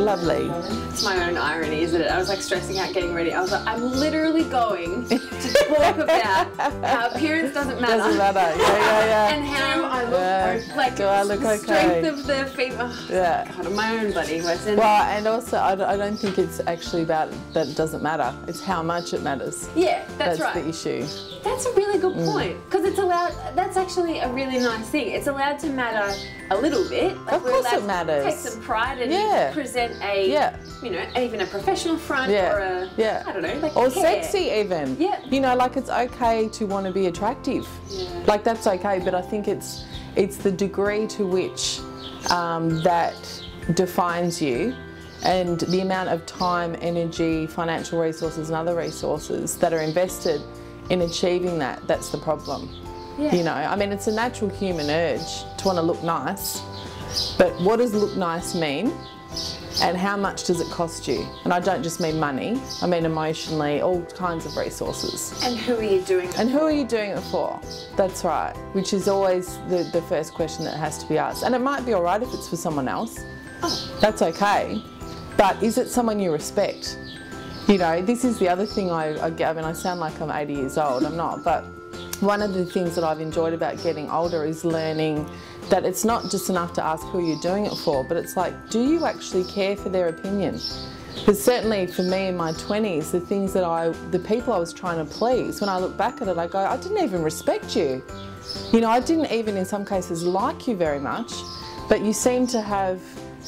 lovely. It's my own irony, isn't it? I was like stressing out getting ready. I was like, I'm literally going to talk about how appearance doesn't matter. Doesn't matter, yeah. And how I look, like, do I look the okay? strength of the female. Yeah. God, I'm my own bloody person. Well, and also I don't think it's actually about that it doesn't matter. It's how much it matters. Yeah, that's right. That's the issue. That's a really good point, because it's allowed, that's actually a really nice thing. It's allowed to matter a little bit. Like, of course it matters. Take some pride and present a, you know, even a professional front or a, I don't know, like or hair. sexy even. Yeah. You know, like it's okay to want to be attractive. Yeah. Like that's okay, but I think it's the degree to which that defines you, and the amount of time, energy, financial resources and other resources that are invested in achieving that, that's the problem. Yeah. You know, I mean, it's a natural human urge to want to look nice, but what does look nice mean? And how much does it cost you? And I don't just mean money, I mean emotionally, all kinds of resources. And who are you doing it for? And who are you doing it for? That's right, which is always the first question that has to be asked. And it might be all right if it's for someone else. Oh. That's okay. But is it someone you respect? You know, this is the other thing I mean, I sound like I'm 80 years old, I'm not, but one of the things that I've enjoyed about getting older is learning that it's not just enough to ask who you're doing it for, but it's like, do you actually care for their opinion? Because certainly for me in my 20s, the people I was trying to please, when I look back at it, I go, I didn't even respect you. You know, I didn't even in some cases like you very much, but you seem to have,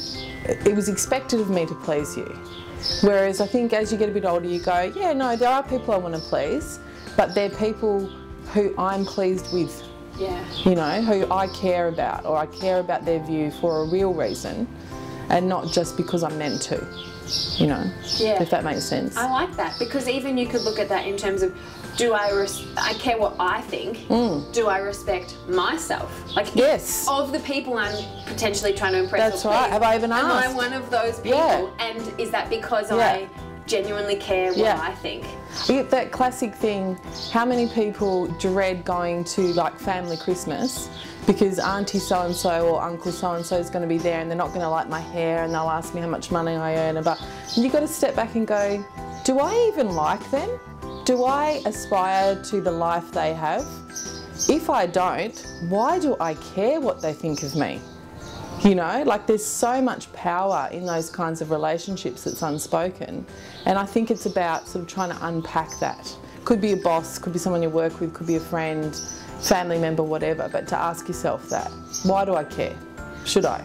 it was expected of me to please you. Whereas I think as you get a bit older, you go, yeah, no, there are people I want to please, but they're people who I'm pleased with. Yeah. You know, who I care about, or I care about their view for a real reason and not just because I'm meant to, you know, if that makes sense. I like that, because even you could look at that in terms of, do I care what I think, do I respect myself? Like, yes. Of the people I'm potentially trying to impress. That's right, have I even asked? Am I one of those people? Yeah. And is that because I genuinely care what I think? You get that classic thing, how many people dread going to like family Christmas because auntie so-and-so or uncle so-and-so is going to be there and they're not going to like my hair and they'll ask me how much money I earn. And you've got to step back and go, do I even like them? Do I aspire to the life they have? If I don't, why do I care what they think of me? You know, like there's so much power in those kinds of relationships that's unspoken. And I think it's about sort of trying to unpack that. Could be a boss, could be someone you work with, could be a friend, family member, whatever, but to ask yourself that. Why do I care? Should I?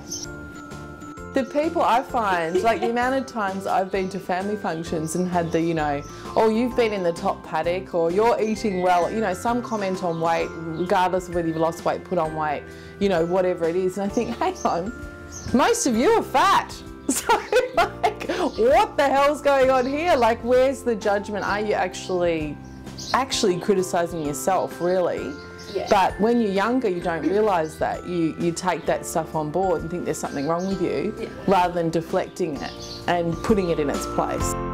The people I find, like the amount of times I've been to family functions and had the, you know, oh, you've been in the top paddock, or you're eating well, you know, some comment on weight, regardless of whether you've lost weight, put on weight, you know, whatever it is. And I think, hang on, most of you are fat. So, like, what the hell's going on here? Like, where's the judgment? Are you actually criticising yourself, really? Yeah. But when you're younger, you don't realise that. You take that stuff on board and think there's something wrong with you, rather than deflecting it and putting it in its place.